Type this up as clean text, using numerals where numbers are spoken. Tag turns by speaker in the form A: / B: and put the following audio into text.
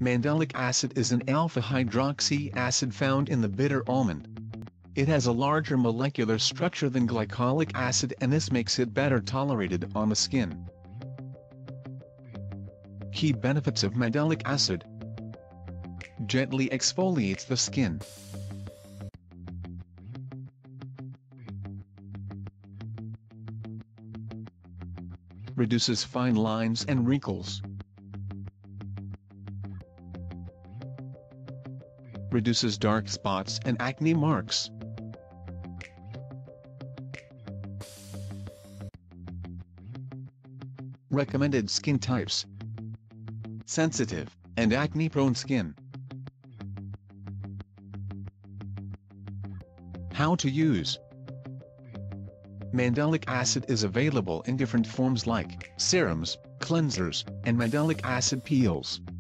A: Mandelic acid is an alpha-hydroxy acid found in the bitter almond. It has a larger molecular structure than glycolic acid, and this makes it better tolerated on the skin. Key benefits of mandelic acid: gently exfoliates the skin. Reduces fine lines and wrinkles. Reduces dark spots and acne marks. Recommended skin types: sensitive and acne-prone skin. How to use: Mandelic acid is available in different forms like serums, cleansers, and mandelic acid peels.